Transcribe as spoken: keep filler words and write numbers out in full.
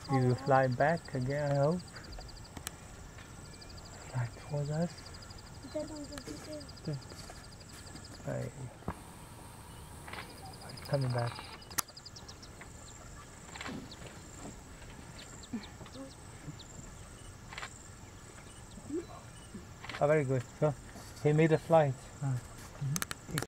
You will fly back again, I hope. Fly towards us. Good. Right. Coming back. Oh, very good. So he made a flight. Oh. Mm-hmm.